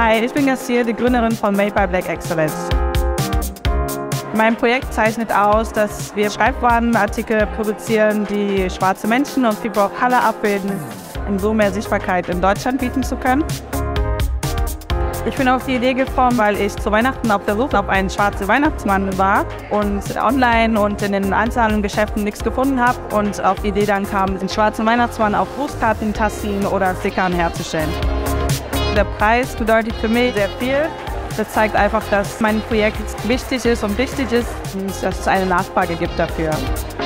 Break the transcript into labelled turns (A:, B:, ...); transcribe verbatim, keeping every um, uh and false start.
A: Hi, ich bin Gassier, die Gründerin von Made by Black Excellence. Mein Projekt zeichnet aus, dass wir Schreibwarenartikel produzieren, die schwarze Menschen und People of Color abbilden, um so mehr Sichtbarkeit in Deutschland bieten zu können. Ich bin auf die Idee gekommen, weil ich zu Weihnachten auf der Suche auf einen schwarzen Weihnachtsmann war und online und in den Einzelhandelsgeschäften nichts gefunden habe und auf die Idee dann kam, den schwarzen Weihnachtsmann auf Grußkarten, Tassen oder Stickern herzustellen. Der Preis bedeutet für mich sehr viel. Das zeigt einfach, dass mein Projekt wichtig ist und wichtig ist und dass es eine Nachfrage gibt dafür.